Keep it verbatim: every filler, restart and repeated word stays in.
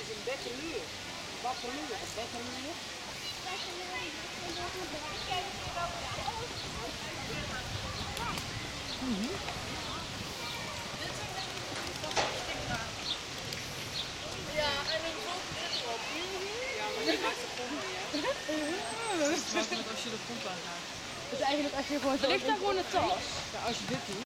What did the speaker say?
een bekkeluur. Bakkeluur, een bekkeluur. Mm-hmm. Ja, en een grote erop. Ja, maar die maakt de pomp niet, hè? Wat als je de pomp aan gaat? Dus eigenlijk als je gewoon zo... Er ligt daar gewoon een tas. Ja, als je dit doet.